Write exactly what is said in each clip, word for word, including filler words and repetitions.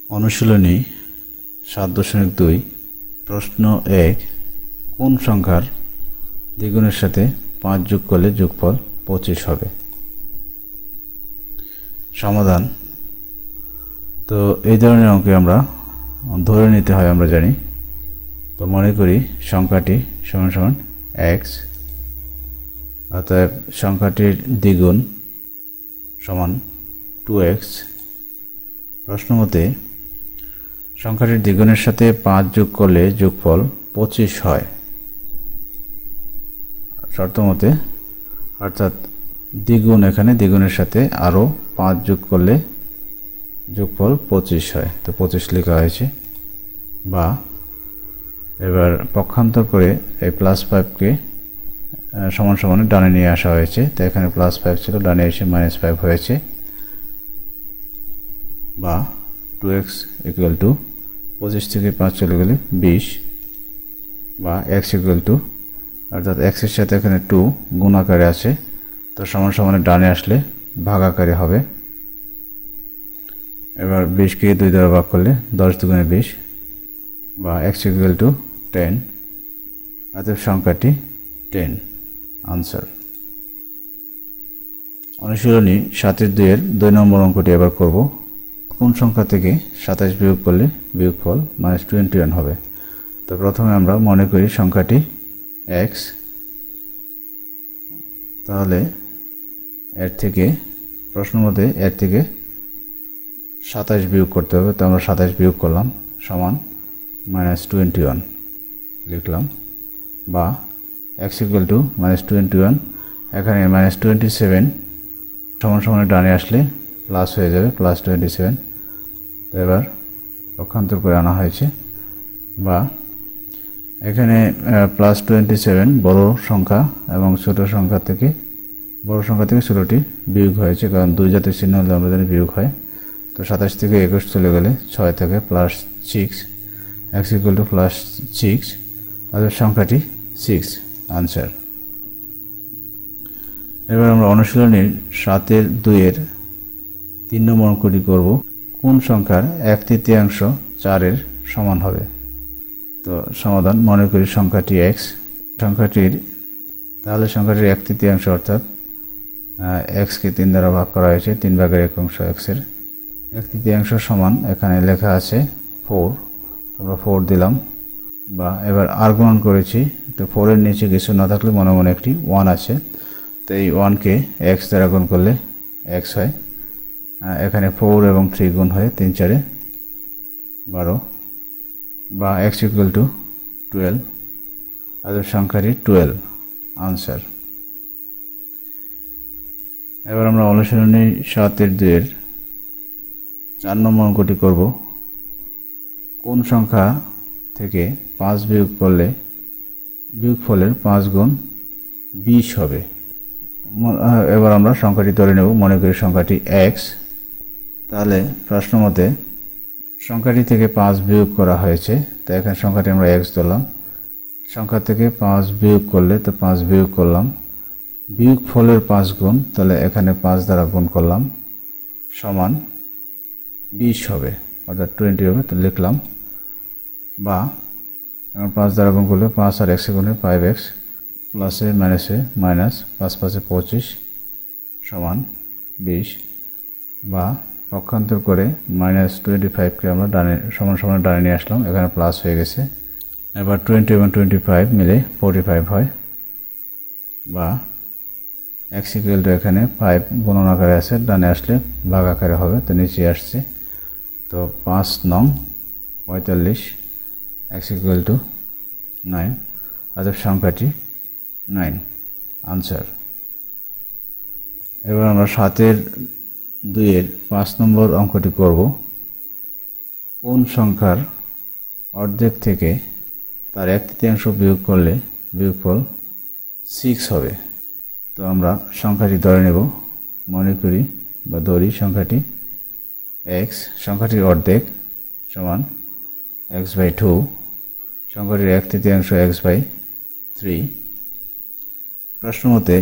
অনুশীলনী সাত দশমিক দুই প্রশ্ন এক, কোন সংখ্যার দ্বিগুণের সাথে পাঁচ যোগ করলে যোগফল পঁচিশ হবে? সমাধান। তো এই ধরনের অঙ্কে আমরা ধরে নিতে হয়, আমরা জানি। তো মনে করি সংখ্যাটি সমান সমান এক্স, অতএব সংখ্যাটির দ্বিগুণ সমান টু এক্স। প্রশ্ন মতে সংখ্যাটির দ্বিগুণের সাথে পাঁচ যোগ করলে যোগফল পঁচিশ হয়। শর্ত মতে, অর্থাৎ দ্বিগুণ, এখানে দ্বিগুণের সাথে আরও পাঁচ যোগ করলে যোগফল পঁচিশ হয়, তো পঁচিশ লেখা হয়েছে। বা এবার পক্ষান্তর করে এই প্লাস ফাইভকে সমান সমানে ডানে নিয়ে আসা হয়েছে, তো এখানে প্লাস ফাইভ ছিল, ডানে এসে মাইনাস ফাইভ হয়েছে। বা টু এক্স ইকুয়াল টু পঁচিশ থেকে পাঁচ চলে গেলে বিশ, বা এক্স ইকুয়াল টু, অর্থাৎ এক্সের সাথে এখানে টু গুণ আকারে আছে, তো সমান সমানে ডানে আসলে ভাগ আকারে হবে। এবার বিশকে দুই দ্বারা ভাগ করলে দশ দুগুণে বিশ, বা এক্স ইকুয়াল টু টেন, অতএব সংখ্যাটি টেন। আনসার। অনুশীলনী সাতের দুইয়ের দুই নম্বর অঙ্কটি এবার করব। কোন সংখ্যা থেকে সাতাশ বিয়োগ করলে বিয়োগফল মাইনাস টোয়েন্টি ওয়ান হবে? তো প্রথমে আমরা মনে করি সংখ্যাটি এক্স, তাহলে এর থেকে প্রশ্ন মতে এর থেকে সাতাশ বিয়োগ করতে হবে, তো আমরা সাতাশ বিয়োগ করলাম, সমান মাইনাস টোয়েন্টি ওয়ান লিখলাম। বা X equal to minus twenty one, এখানে মাইনাস টোয়েন্টি সেভেন সমান সমানে ডানে আসলে প্লাস হয়ে যাবে, প্লাস টোয়েন্টি সেভেন। তো এবার পক্ষান্তর করে আনা হয়েছে। বা এখানে প্লাস টোয়েন্টি সেভেন বড় সংখ্যা এবং ছোটো সংখ্যা থেকে বড় সংখ্যা থেকে ছোটোটি বিয়োগ হয়েছে, কারণ দুই জাতের চিহ্ন হলে আমরা জানি বিয়োগ হয়। তো সাতাশ থেকে একুশ চলে গেলে ছয় থেকে plus six, X equal to plus six, অর্থাৎ সংখ্যাটি সিক্স। আনসার। এবার আমরা অনুশীলনীর সাতের দুইয়ের তিন নম্বর অঙ্কটি করব। কোন সংখ্যার এক তৃতীয়াংশ চারের সমান হবে? তো সমাধান, মনে করি সংখ্যাটি এক্স, সংখ্যাটির তাহলে সংখ্যাটির এক তৃতীয়াংশ অর্থাৎ এক্সকে তিন দ্বারা ভাগ করা হয়েছে, তিন ভাগের এক অংশ এক্সের এক তৃতীয়াংশ সমান, এখানে লেখা আছে ফোর, আমরা ফোর দিলাম। বা এবার আর গুণন করেছি, তো ফোরের নিচে কিছু না থাকলে মনে মনে একটি ওয়ান আছে, তো এই ওয়ানকে এক্স দ্বারা গুণ করলে এক্স হয়। এখানে ফোর এবং থ্রি গুণ হয়ে তিন চারে বারো, বা এক্স ইকুয়াল টু টুয়েলভ, আর সংখ্যাটি টুয়েলভ। আনসার। এবার আমরা অনুশীলনী সাতের দুইয়ের চার নম্বর অঙ্কটি করব। কোন সংখ্যা থেকে পাঁচ বিয়োগ করলে বিয়োগফলের পাঁচ গুণ বিশ হবে? এবার আমরা সংখ্যাটি ধরে নেব, মনে করি সংখ্যাটি এক্স, তাহলে প্রশ্ন মতে সংখ্যাটি থেকে পাঁচ বিয়োগ করা হয়েছে, তো এখানে সংখ্যাটি আমরা এক্স ধরলাম। সংখ্যা থেকে পাঁচ বিয়োগ করলে, তো পাঁচ বিয়োগ করলাম, বিয়োগ ফলের পাঁচ গুণ, তাহলে এখানে পাঁচ দ্বারা গুণ করলাম, সমান বিশ হবে, অর্থাৎ টোয়েন্টি হবে, তো লিখলাম। বা এখন পাঁচ দ্বারা গুণ করলে পাঁচ আর এক্সে গুণে ফাইভ এক্স, প্লাসে মাইনাসে মাইনাস, পাঁচ পাঁচে পঁচিশ সমান বিশ। বা পক্ষান্তর করে মাইনাস টোয়েন্টি ফাইভকে আমরা ডানে সমান সমান ডানে নিয়ে আসলাম, এখানে প্লাস হয়ে গেছে। এবার টোয়েন্টি এবং টোয়েন্টি ফাইভ মিলে ফোর্টি ফাইভ হয়। বা এক্স ইকুয়াল টু, এখানে ফাইভ গুণন আকারে আছে, ডানে আসলে ভাগ আকারে হবে, তো নিচে আসছে, তো পাঁচ নং পঁয়তাল্লিশ, এক্স ইকুয়াল টু নাইন, অর্থাৎ সংখ্যাটি নাইন। আনসার। এবার আমরা সাতের দুইয়ের পাঁচ নম্বর অঙ্কটি করব। কোন সংখ্যার অর্ধেক থেকে তার এক তৃতীয়াংশ বিয়োগ করলে বিয়োগফল সিক্স হবে? তো আমরা সংখ্যাটি ধরে নেব, মনে করি বা ধরি সংখ্যাটি এক্স, সংখ্যাটির অর্ধেক সমান এক্স বাই টু, সংখ্যাটির এক তৃতীয়াংশ এক্স বাই থ্রি। প্রশ্ন মতে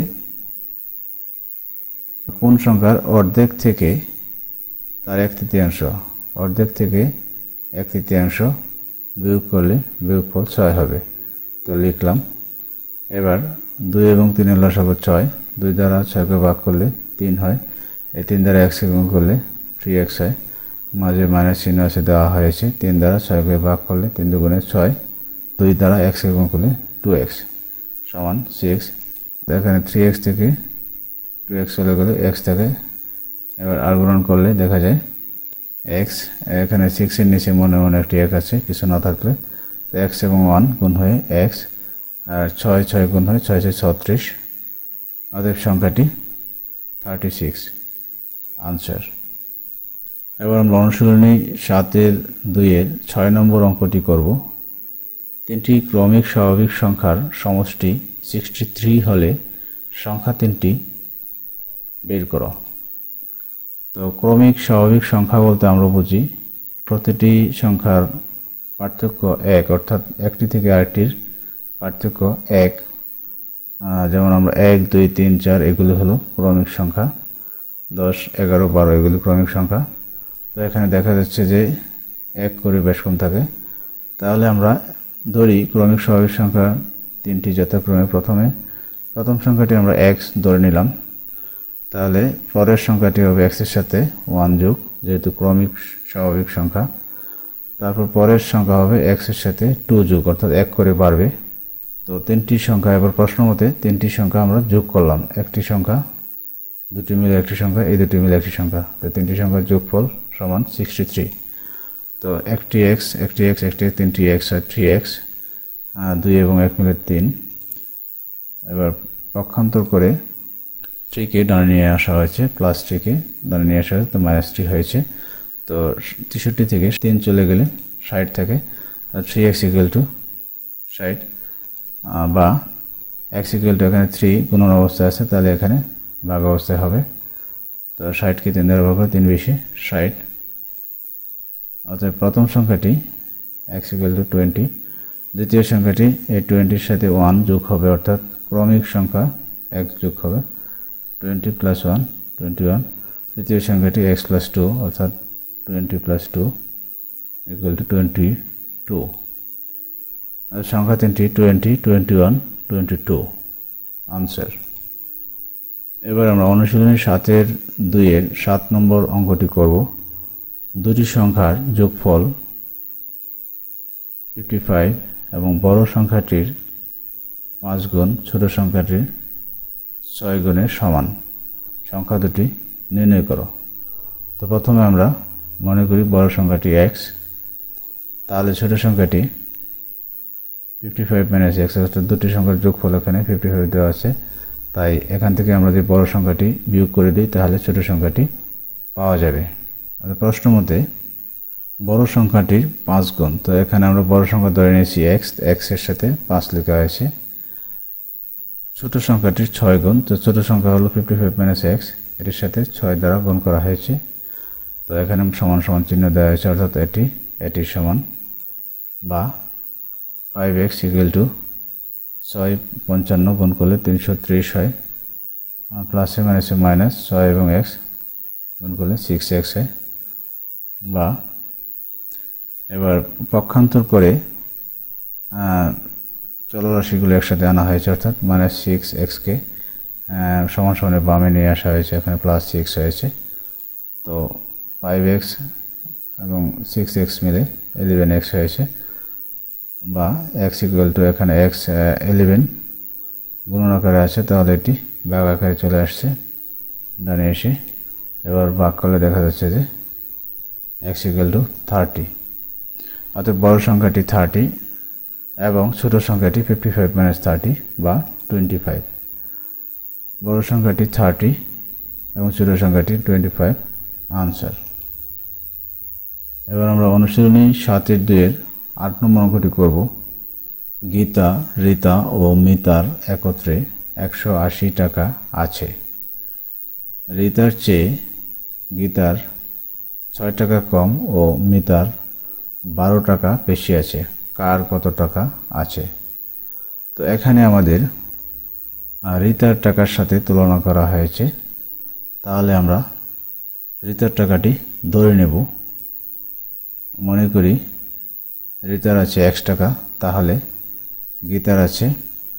কোন সংখ্যার অর্ধেক থেকে তার এক তৃতীয়াংশ অর্ধেক থেকে এক তৃতীয়াংশ বিয়োগ করলে বিয়োগফল ছয় হবে। তো লিখলাম। এবার দুই এবং তিনের লসাগু ছয়, দুই দ্বারা ছয়কে ভাগ করলে তিন হয়, এই তিন দ্বারা এক্সকে গুণ করলে থ্রি এক্স হয়, মাঝে মাইনাস চিহ্ন আছে দেওয়া হয়েছে। তিন দ্বারা ছয়কে ভাগ করলে তিন দুগুণে ছয়, দুই দ্বারা এক্সকে গুণ করলে টু এক্স সমান সিক্স। এখানে থ্রি এক্স থেকে টু এক্স চলে গেলে এক্স থাকে। এবার আর গুণন করলে দেখা যায় এক্স, এখানে সিক্সের নিচে মনে মনে একটি এক আছে, কিছু না থাকলে তো এক্স এবং ওয়ান গুণ হয়ে এক্স, আর ছয় ছয় গুণ হয় ছয় ছয় ছত্রিশ। অতএব সংখ্যাটি থার্টি সিক্স আনসার। এবার আমরা অনুশীলনী সাতের দুইয়ের ছয় নম্বর অঙ্কটি করব। তিনটি ক্রমিক স্বাভাবিক সংখ্যার সমষ্টি সিক্সটি থ্রি হলে সংখ্যা তিনটি বের করো। তো ক্রমিক স্বাভাবিক সংখ্যা বলতে আমরা বুঝি প্রতিটি সংখ্যার পার্থক্য এক, অর্থাৎ একটি থেকে আরেকটির পার্থক্য এক। যেমন আমরা এক দুই তিন চার এগুলি হলো ক্রমিক সংখ্যা, দশ এগারো বারো এগুলি ক্রমিক সংখ্যা। তো এখানে দেখা যাচ্ছে যে এক করে বেশ কম থাকে। তাহলে আমরা ধরি ক্রমিক স্বাভাবিক সংখ্যা তিনটি যথাক্রমে প্রথমে প্রথম সংখ্যাটি আমরা এক্স ধরে নিলাম। তাহলে পরের সংখ্যাটি হবে এক্সের সাথে ওয়ান যোগ, যেহেতু ক্রমিক স্বাভাবিক সংখ্যা। তারপর পরের সংখ্যা হবে এক্সের সাথে টু যোগ, অর্থাৎ এক করে বাড়বে। তো তিনটি সংখ্যা, এবার প্রশ্ন মতে তিনটি সংখ্যা আমরা যোগ করলাম। একটি সংখ্যা, দুটি মিলে একটি সংখ্যা, এই দুটি মিলে একটি সংখ্যা, তো তিনটি সংখ্যার যোগফল সমান সিক্সটি থ্রি। তো একটি এক্স একটি এক্স একটি তিনটি এক্স আর থ্রি এক্স, দুই এবং এক মিলে তিন। এবার পক্ষান্তর করে থ্রিকে ডানে নিয়ে আসা হয়েছে, প্লাস থ্রিকে ডানে নিয়ে আসা হয়েছে, তো মাইনাস থ্রি হয়েছে। তো তেষট্টি থেকে তিন চলে গেলে ষাট থাকে, থ্রি এক্স ইকুয়াল টু ষাট, বা এক্স ইকুয়াল টু এখানে থ্রি গুণন অবস্থায় আছে, তাহলে এখানে ভাগ অবস্থায় হবে। তো ষাটকে তিন দ্বারা ভাগ করে তিন বিশে ষাট। অর্থাৎ প্রথম সংখ্যাটি এক্স ইকুয়াল টু টোয়েন্টি, দ্বিতীয় সংখ্যাটি এই টোয়েন্টির সাথে ওয়ান যোগ হবে, অর্থাৎ ক্রমিক সংখ্যা এক যোগ হবে, twenty plus one twenty one. তৃতীয় সংখ্যাটি এক্স প্লাস টু, অর্থাৎ twenty plus two equal to twenty two. আর সংখ্যা তিনটি twenty twenty one twenty two answer. এবার আমরা অনুশীলনী সাতের দুইয়ের সাত নম্বর অঙ্কটি করব। দুটি সংখ্যার যোগফল ফিফটি ফাইভ এবং বড় সংখ্যাটির পাঁচ গুণ ছোট সংখ্যাটির ছয় গুণের সমান। সংখ্যা দুটি নির্ণয় করো। তো প্রথমে আমরা মনে করি বড় সংখ্যাটি এক্স, তাহলে ছোট সংখ্যাটি ফিফটি ফাইভ মাইনাস এক্স, অর্থাৎ দুটি সংখ্যার যোগফল এখানে ফিফটি ফাইভ দেওয়া আছে। তাই এখান থেকে আমরা যদি বড় সংখ্যাটি বিয়োগ করে দিই তাহলে ছোট সংখ্যাটি পাওয়া যাবে। প্রশ্ন মতে বড় সংখ্যাটির পাঁচ গুণ, তো এখানে আমরা বড় সংখ্যা ধরে নিয়েছি এক্স, এক্সের সাথে পাঁচ লেখা হয়েছে। ছোট সংখ্যাটির ছয় গুণ, তো ছোট সংখ্যা হলো ফিফটি ফাইভ মাইনাস এক্স, এটির সাথে ছয় দ্বারা গুণ করা হয়েছে। তো এখানে সমান সমান চিহ্ন দেওয়া হয়েছে, অর্থাৎ এটি এটির সমান, বা ফাইভ এক্স ইকুয়াল টু ছয় পঞ্চান্ন গুণ করলে তিনশো ত্রিশ হয়, প্লাসে মাইনাসে মাইনাস ছয় এবং এক্স গুণ করলে সিক্স এক্স হয়। বা এবার পক্ষান্তর করে চলরাশিগুলো একসাথে আনা হয়েছে, অর্থাৎ মাইনাস সিক্স এক্সকে সমান সমানে বামে নিয়ে আসা হয়েছে, এখানে প্লাস সিক্স হয়েছে। তো ফাইভ এক্স এবং সিক্স এক্স মিলে ইলেভেন এক্স হয়েছে, বা এক্স ইকুয়াল টু এখানে এক্স ইলেভেন গুণন আকারে আছে, তাহলে এটি ভাগ আকারে চলে আসছে ডানে এসে। এবার ভাগ করলে দেখা যাচ্ছে যে এক্স ইকুয়াল টু থার্টি, অর্থাৎ বড় সংখ্যাটি থার্টি এবং ছোট সংখ্যাটি ফিফটি ফাইভ মাইনাস থার্টি বা টোয়েন্টি ফাইভ। বড় সংখ্যাটি থার্টি এবং ছোট সংখ্যাটি টোয়েন্টি ফাইভ আনসার। এবার আমরা অনুশীলনী সাতের দুইয়ের আট নম্বর অঙ্কটি করব। গীতা, রীতা ও মিতার একত্রে একশো আশি টাকা আছে। রীতার চেয়ে গীতার ছয় টাকা কম ও মিতার বারো টাকা বেশি আছে, কার কত টাকা আছে? তো এখানে আমাদের রীতার টাকার সাথে তুলনা করা হয়েছে, তাহলে আমরা রীতার টাকাটি ধরে নেব। মনে করি রিতার আছে এক্স টাকা, তাহলে গীতার আছে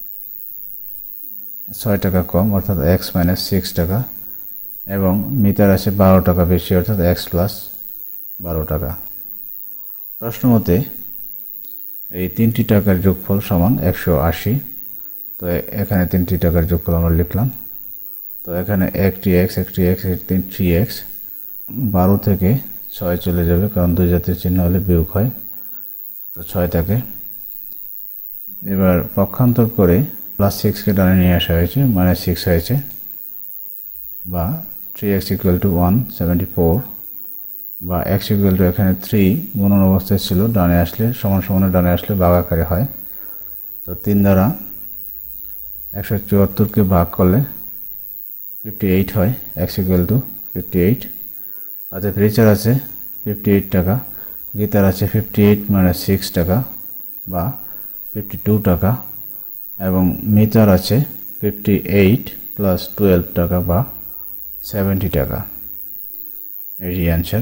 ছয় টাকা কম অর্থাৎ এক্স মাইনাস সিক্স টাকা, এবং মিতার আছে বারো টাকা বেশি অর্থাৎ এক্স প্লাস বারো টাকা। প্রশ্ন মতে এই তিনটি টাকার যোগফল সমান একশো আশি। তো এখানে তিনটি টাকার যোগফল আমরা লিখলাম। তো এখানে একটি এক্স একটি এক্স তিন থ্রি এক্স, বারো থেকে ছয় চলে যাবে কারণ দুই জাতীয় চিহ্ন হলে বিয়োগ হয়, তো ছয় থাকে। এবার পক্ষান্তর করে প্লাস সিক্সকে ডানে নিয়ে আসা হয়েছে, মাইনাস সিক্স হয়েছে, বা three X equal to one seventy four, বা এক্স ইকুয়াল টু এখানে থ্রি গুণন অবস্থায় ছিল, ডানে আসলে সমান সমানে ডানে আসলে ভাগ আকারে হয়। তো তিন দ্বারা একশো চুয়াত্তরকে ভাগ করলে ফিফটি এইট হয়, X equal to fifty eight. অর্থাৎ রিচার আছে ফিফটি এইট টাকা, গীতার আছে ফিফটি এইট মাইনাস সিক্স টাকা বা ফিফটি টু টাকা, এবং মিতার আছে ফিফটি এইট প্লাস টুয়েলভ টাকা বা সেভেন্টি টাকা। এটি অ্যান্সার।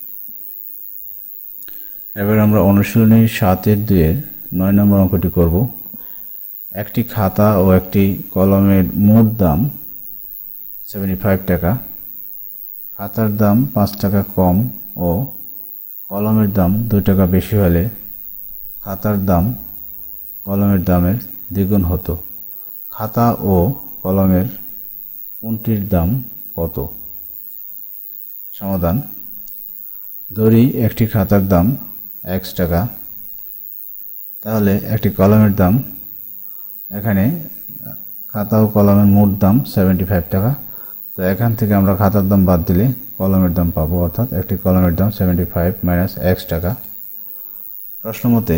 এবার আমরা অনুশীলনী সাতের দুইয়ের নয় নম্বর অঙ্কটি করব। একটি খাতা ও একটি কলমের মোট দাম সেভেন্টি ফাইভ টাকা। খাতার দাম পাঁচ টাকা কম ও কলমের দাম দুই টাকা বেশি হলে খাতার দাম কলমের দামের দ্বিগুণ হতো। খাতা ও কলমের কোনটির দাম কত? সমাধান: ধরি একটি খাতার দাম এক্স টাকা, তাহলে একটি কলমের দাম, এখানে খাতা ও কলমের মোট দাম সেভেন্টি ফাইভ টাকা। তো এখান থেকে আমরা খাতার দাম বাদ দিলে কলমের দাম পাবো, অর্থাৎ একটি কলমের দাম সেভেন্টি ফাইভ মাইনাস এক্স টাকা। প্রশ্ন মতে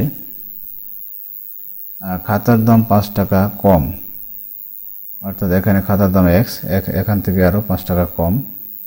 খাতার দাম পাঁচ টাকা কম, অর্থাৎ এখানে খাতার দাম এক্স, এখান থেকে আরও পাঁচ টাকা কম,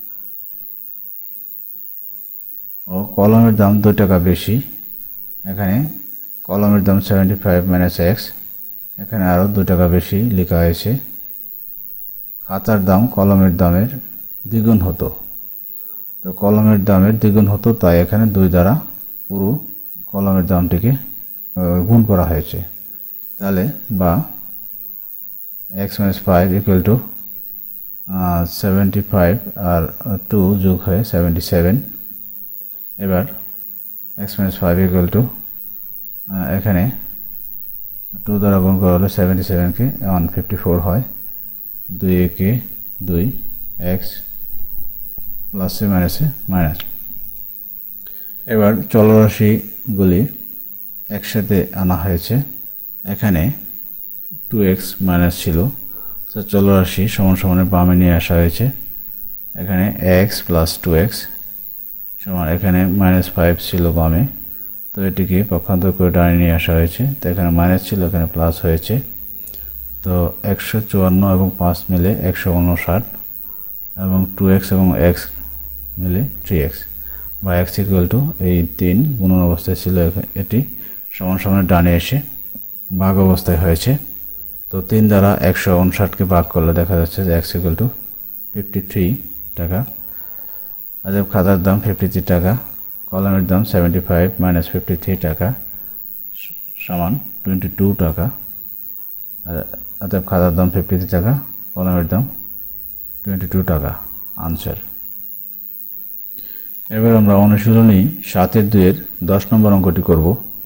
ও কলমের দাম দুই টাকা বেশি, এখানে কলমের দাম সেভেন্টি ফাইভ মাইনাস এক্স, এখানে আরও দুই টাকা বেশি লেখা হয়েছে। খাতার দাম কলমের দামের দ্বিগুণ হতো, তো কলমের দামের দ্বিগুণ হতো, তাই এখানে দুই দ্বারা পুরো কলমের দামটিকে গুণ করা হয়েছে। তাহলে বা X minus five equal to seventy five আর টু যোগ হয়ে সেভেন্টি সেভেন। এবার X minus five equal to এখানে টু দ্বারা গুণ করা হলে সেভেন্টি সেভেনকে ওয়ান ফিফটি ফোর হয়, দুই একে দুই, এক্স প্লাসে মাইনাসে মাইনাস। এবার চলরাশিগুলি একসাথে আনা হয়েছে, এখানে টু এক্স মাইনাস ছিল, তো চলরাশি সমান সমানে বামে নিয়ে আসা হয়েছে। এখানে এক্স প্লাস টু এক্স সমান এখানে মাইনাস ফাইভ ছিল বামে, তো এটিকে পক্ষান্তর করে ডানে নিয়ে আসা হয়েছে। তো এখানে মাইনাস ছিল, এখানে প্লাস হয়েছে। তো একশো চুয়ান্ন এবং পাঁচ মিলে একশো উনষাট, এবং টু এক্স এবং এক্স মিলে থ্রি এক্স, বা এক্স ইকুয়াল টু এই তিন গুণন অবস্থায় ছিল, এটি সমান সমান ডানে এসে ভাগ অবস্থায় হয়েছে। তো তিন দ্বারা একশো উনষাটকে ভাগ করলে দেখা যাচ্ছে যে X equal to fifty three টাকা। অতএব খাতার দাম ফিফটি থ্রি টাকা, কলমের দাম seventy five minus fifty three টাকা সমান টোয়েন্টি টু টাকা। অতএব খাতার দাম ফিফটি থ্রি টাকা, কলমের দাম টোয়েন্টি টু টাকা। আনসার। এবার আমরা অনুশীলনী সাতের দুইয়ের দশ নম্বর অঙ্কটি করব।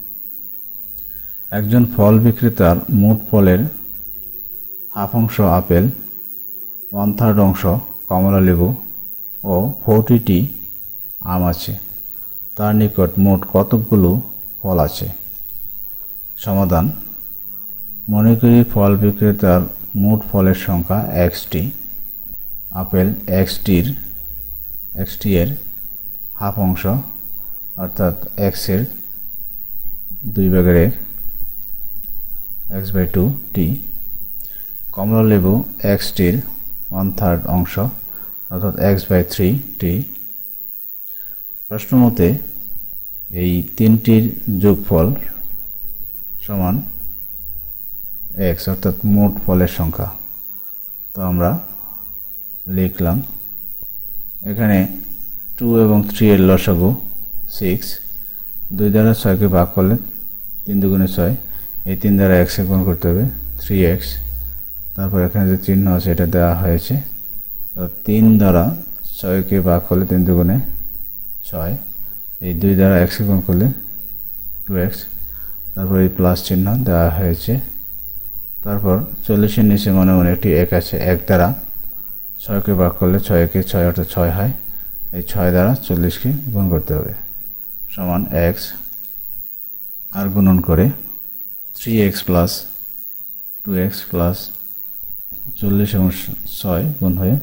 একজন ফল বিক্রেতার মোট ফলের হাফ অংশ আপেল, ওয়ান থার্ড অংশ কমলা লেবু ও ফোরটিটি আম আছে। তার নিকট মোট কতকগুলো ফল আছে? সমাধান: মনে করি ফল বিক্রেতার মোট ফলের সংখ্যা এক্সটি। আপেল এক্সটির এক্সটি এর হাফ অংশ, অর্থাৎ এক্সের দুই ভাগের এক, এক্স বাই টু টি। কমলা লেবু এক্সটির ওয়ান থার্ড অংশ, অর্থাৎ এক্স বাই থ্রি টি। প্রশ্ন মতে এই তিনটির যোগফল সমান এক্স, অর্থাৎ মোট ফলের সংখ্যা। তো আমরা লিখলাম এখানে টু এবং থ্রি এর লসাগু সিক্স, দুই দ্বারা ছয়কে ভাগ করলে তিন দুগুণে ছয়, এই তিন দ্বারা এক্সে গুণ করতে হবে থ্রি এক্স। তারপর এখানে যে চিহ্ন আছে এটা দেওয়া হয়েছে, তো তিন দ্বারা ছয়কে ভাগ করলে তিন দুগুণে ছয়, এই দুই দ্বারা এক্সে গুণ করলে টু এক্স। তারপর এই প্লাস চিহ্ন দেওয়া হয়েছে। তারপর চল্লিশের নিচে মনে মনে একটি এক আছে, এক দ্বারা ছয়কে ভাগ করলে ছয় একে ছয় অর্থাৎ ছয় হয়, এই ছয় দ্বারা চল্লিশকে গুণ করতে হবে সমান এক্স। আর গুণন করে three X plus two X plus চল্লিশ এবং ছয় গুণ হয়ে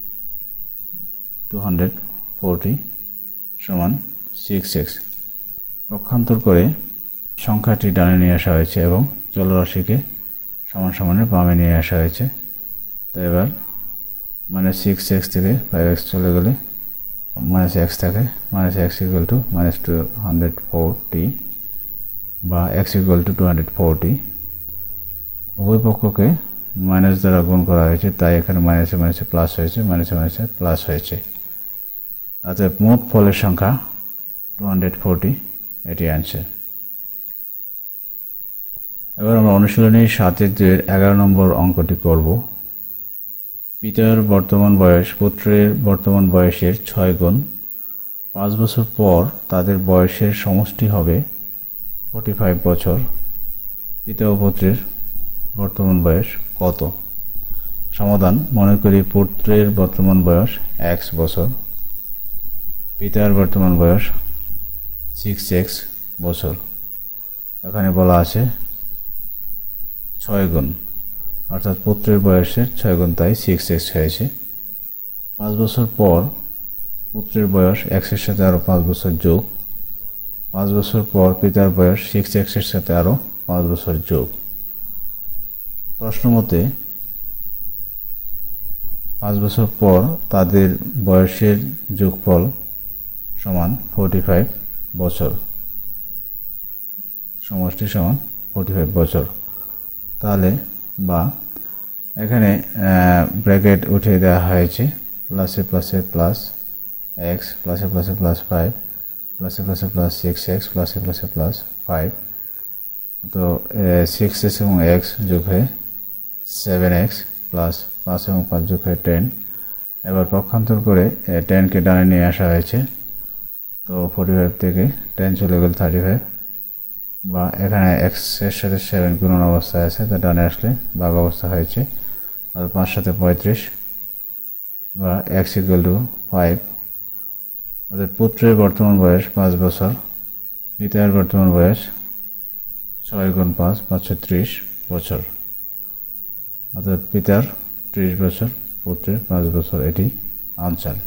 টু হান্ড্রেড ফোরটি সমান সিক্স এক্স। পক্ষান্তর করে সংখ্যাটি ডানে নিয়ে আসা হয়েছে এবং চলরাশিকে সমান সমানে বামে নিয়ে আসা হয়েছে। তো এবার মানে সিক্স এক্স থেকে ফাইভ এক্স চলে গেলে মাইনাস এক্স থাকে, minus X equal to minus two hundred forty বা X equal to two hundred forty. উভয় পক্ষকে মাইনাস দ্বারা গুণ করা হয়েছে, তাই এখানে মাইনাসে মাইনাসে প্লাস হয়েছে, মাইনাসে মাইনাসে প্লাস হয়েছে। অর্থাৎ মোট ফলের সংখ্যা টু হান্ড্রেড ফোরটি, এটি অ্যান্সার। এবার আমরা অনুশীলনী সাতের দুইয়ের এগারো নম্বর অঙ্কটি করব। পিতার বর্তমান বয়স পুত্রের বর্তমান বয়সের ছয় গুণ, পাঁচ বছর পর তাদের বয়সের সমষ্টি হবে ফোর্টি ফাইভ বছর। পিতা ও পুত্রের বর্তমান বয়স কত? সমাধান: মনে করি পুত্রের বর্তমান বয়স এক্স বছর, পিতার বর্তমান বয়স সিক্স এক্স বছর। এখানে বলা আছে ছয় গুণ, অর্থাৎ পুত্রের বয়সের ছয় গুণ, তাই সিক্স এক্স হয়েছে। পাঁচ বছর পর পুত্রের বয়স এক্সের সাথে আরও পাঁচ বছর যোগ, পাঁচ বছর পর পিতার বয়স সিক্স এক্সের সাথে আরও পাঁচ বছর যোগ। প্রশ্ন মতে পাঁচ বছর পর তাদের বয়সের যোগফল সমান ফোর্টি ফাইভ বছর, সমষ্টি সমান ফোর্টি ফাইভ বছর। তাহলে বা এখানে ব্র্যাকেট উঠিয়ে দেওয়া হয়েছে, প্লাসে প্লাসে প্লাস এক্স, প্লাসে প্লাসে প্লাস ফাইভ, প্লাসে প্লাসে প্লাস সিক্স এক্স, প্লাসে প্লাসে প্লাস ফাইভ। তো সিক্স এক্স এবং এক্স যোগ হয়ে সেভেন এক্স প্লাস পাঁচ এবং পাঁচ যোগ হয়ে টেন। এবার পক্ষান্তর করে টেনকে ডানে নিয়ে আসা হয়েছে, তো ফোর্টি ফাইভ থেকে টেন চলে গেল থার্টি ফাইভ, বা এখানে এক্সের সাথে সেভেন গুণন অবস্থায় আছে, তা ডানে আসলে ভাগ অবস্থা হয়েছে। আর পাঁচ সাথে পঁয়ত্রিশ বা এক্স ইকুয়াল টু ফাইভ। অর্থাৎ পুত্রের বর্তমান বয়স পাঁচ বছর, পিতার বর্তমান বয়স ছয় গুণ পাঁচ পাঁচশো ত্রিশ বছর। অর্থাৎ পিতার ত্রিশ বছর, পুত্রের পাঁচ বছর, এটি আনসার।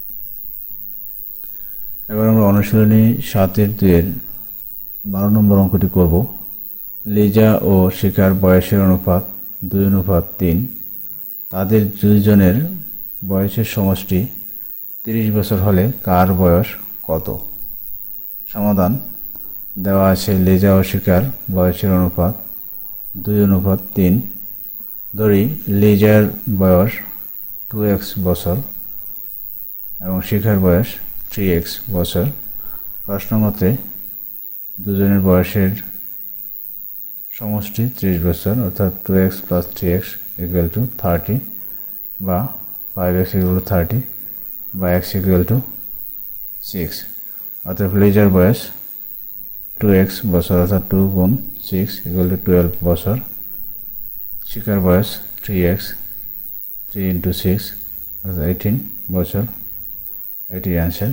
এবার আমরা অনুশীলনী সাতের দুইয়ের বারো নম্বর অঙ্কটি করব। লিজা ও শিখার বয়সের অনুপাত দুই অনুপাত তিন, তাদের দুইজনের বয়সের সমষ্টি তিরিশ বছর হলে কার বয়স কত? সমাধান: দেওয়া আছে লিজা ও শিখার বয়সের অনুপাত দুই অনুপাত তিন। ধরি লিজার বয়স টু এক্স বছর এবং শিখার বয়স থ্রি এক্স বছর। প্রশ্ন মতে দুজনের বয়সের সমষ্টি ত্রিশ বছর, অর্থাৎ two X plus three X equal to thirty, বা five X equal to thirty, বা এক্স ইকুয়াল টু সিক্স। অর্থাৎ লিজার বয়স টু এক্স বছর, অর্থাৎ টু গুণ সিক্স ইকুয়াল টু টুয়েলভ বছর। শিখার বয়স three X, three into six অর্থাৎ এইটিন বছর, এটি অ্যান্সার।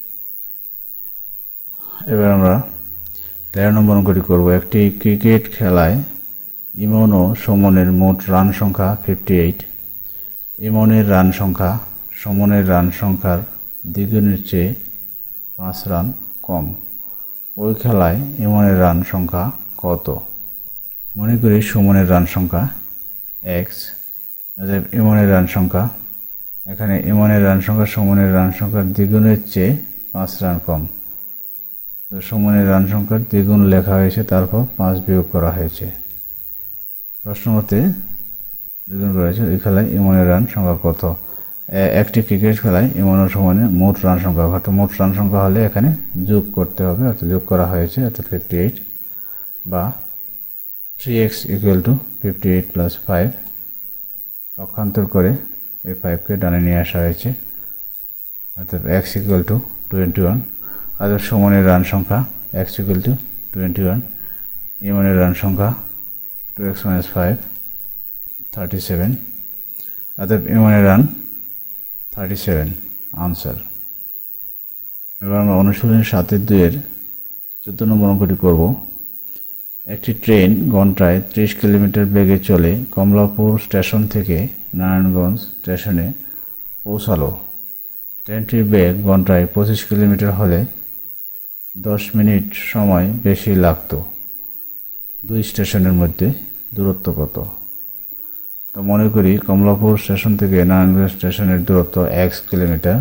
এবার আমরা তেরো নম্বর অঙ্কটি করব। একটি ক্রিকেট খেলায় ইমন ও সুমনের মোট রান সংখ্যা ফিফটি এইট। ইমনের রান সংখ্যা সুমনের রান সংখ্যার দ্বিগুণের চেয়ে পাঁচ রান কম। ওই খেলায় ইমনের রান সংখ্যা কত? মনে করি সুমনের রান সংখ্যা এক্স, ইমনের রান সংখ্যা, এখানে ইমনের রান সংখ্যা সুমনের রান সংখ্যার দ্বিগুণের চেয়ে পাঁচ রান কম। তো সুমনের রান সংখ্যার দ্বিগুণ লেখা হয়েছে, তারপর পাঁচ বিয়োগ করা হয়েছে। প্রশ্ন মতে দ্বিগুণ করা হয়েছে, ওই খেলায় ইমনের রান সংখ্যা কত? একটি ক্রিকেট খেলায় এমনও সমানে মোট রান সংখ্যা, অর্থাৎ মোট রান সংখ্যা হলে এখানে যোগ করতে হবে, অর্থাৎ যোগ করা হয়েছে, অর্থাৎ ফিফটি এইট বা three X equal to fifty eight plus five, পক্ষান্তর করে এই ফাইভকে ডানে নিয়ে আসা হয়েছে, অর্থাৎ X equal to twenty one. তাদের সমানের রান সংখ্যা X equal to twenty one, এমনের রান সংখ্যা two X minus five thirty seven, অর্থাৎ এমনের রান থার্টি সেভেন আনসার। এবার আমরা অনুশীলন সাতের দুইয়ের চোদ্দ নম্বর অঙ্কটি করব। একটি ট্রেন ঘন্টায় ত্রিশ কিলোমিটার বেগে চলে কমলাপুর স্টেশন থেকে নারায়ণগঞ্জ স্টেশনে পৌঁছালো। ট্রেনটির বেগ ঘন্টায় পঁচিশ কিলোমিটার হলে দশ মিনিট সময় বেশি লাগত। দুই স্টেশনের মধ্যে দূরত্ব কত? তো মনে করি কমলাপুর স্টেশন থেকে নারায়ণগঞ্জ স্টেশনের দূরত্ব এক্স কিলোমিটার,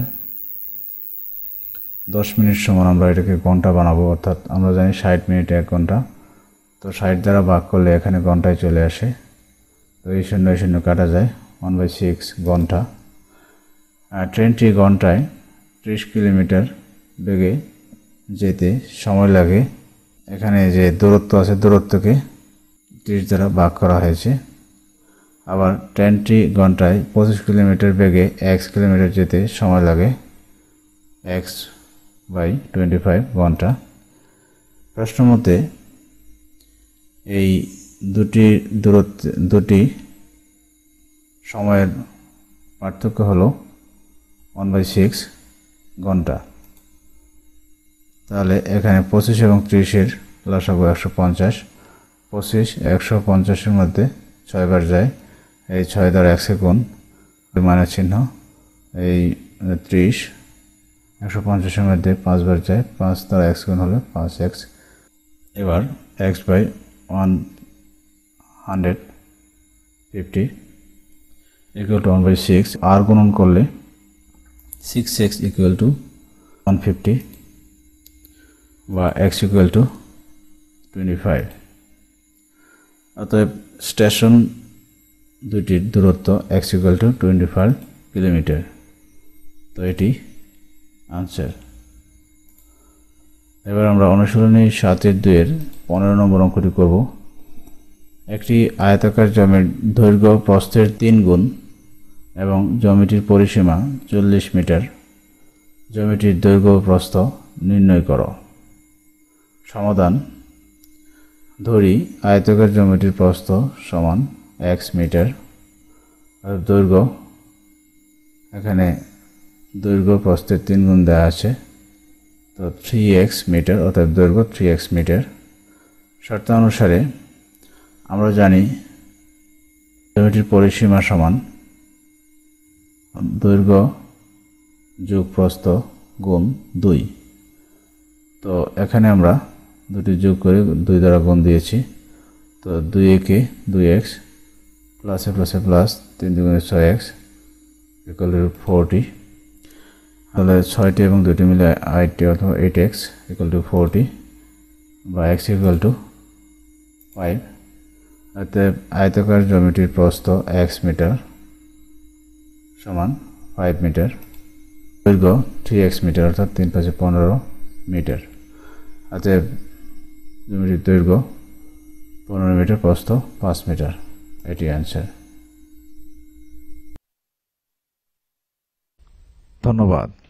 দশ মিনিট সমান আমরা এটাকে ঘন্টা বানাবো, অর্থাৎ আমরা জানি ষাট মিনিট এক ঘন্টা, তো ষাট দ্বারা ভাগ করলে এখানে ঘন্টায় চলে আসে, তো এই শূন্য এই শূন্য কাটা যায়, ওয়ান বাই সিক্স ঘন্টা। আর ট্রেনটি ঘন্টায় ত্রিশ কিলোমিটার বেগে যেতে সময় লাগে, এখানে যে দূরত্ব আছে দূরত্বকে ত্রিশ দ্বারা ভাগ করা হয়েছে। আবার ট্রেনটি ঘন্টায় পঁচিশ কিলোমিটার বেগে এক্স কিলোমিটার যেতে সময় লাগে, এক্স বাই টোয়েন্টি ফাইভ ঘন্টা। প্রশ্ন মতে এই দুটি দূরত্ব দুটি সময়ের পার্থক্য হলো ওয়ান বাই সিক্স ঘন্টা। তাহলে এখানে পঁচিশ এবং ত্রিশের লসাগু একশো পঞ্চাশ, পঁচিশ একশো পঞ্চাশের মধ্যে ছয়বার যায়, এই ছয় দ্বারা একশো গুণ, মানের চিহ্ন, এই ত্রিশ একশো পঞ্চাশের মধ্যে পাঁচবার যায়, পাঁচ দ্বারা এক্স গুণ হলে পাঁচ এক্স। এবার X by one hundred fifty equal to one by six, আর গুণন করলে six X equal to one fifty বা X equal to twenty five. অতএব স্টেশন দুইটির দূরত্ব X equal to twenty five kilometre, তো এটি আনসার। এবার আমরা অনুশীলনী সাতের দুইয়ের পনেরো নম্বর অঙ্কটি করব। একটি আয়তাকার জমির দৈর্ঘ্য প্রস্থের তিন গুণ এবং জমিটির পরিসীমা চল্লিশ মিটার, জমিটির দৈর্ঘ্য প্রস্থ নির্ণয় করো। সমাধান: ধরি আয়তাকার জমিটির প্রস্থ সমান এক্স মিটার, আর দৈর্ঘ্য এখানে দৈর্ঘ্য প্রস্থের তিন গুণ দেওয়া আছে, তো থ্রি এক্স মিটার, অর্থাৎ দৈর্ঘ্য থ্রি এক্স মিটার। শর্তানুসারে আমরা জানি জমিটির পরিসীমা সমান দৈর্ঘ্য যোগ প্রস্থ গুণ দুই, তো এখানে আমরা দুটি যোগ করে দুই দ্বারা গুণ দিয়েছি, তো দুই একে দুই এক্স, প্লাসে প্লাসে প্লাস, তিন দুগুণে ছয় এক্স ইকুয়াল টু ফোরটি, তাহলে ছয়টি এবং দুটি মিলে আটটি, অথবা eight X equal to forty বা এক্স ইকুয়াল টু ফাইভ। অতএব আয়তাকার জমিটির প্রস্থ এক্স মিটার সমান ফাইভ মিটার, দৈর্ঘ্য থ্রি এক্স মিটার, অর্থাৎ তিন পাঁচে পনেরো মিটার। অতএব জমিটির দৈর্ঘ্য পনেরো মিটার, প্রস্থ পাঁচ মিটার, এটি অ্যান্সার। ধন্যবাদ।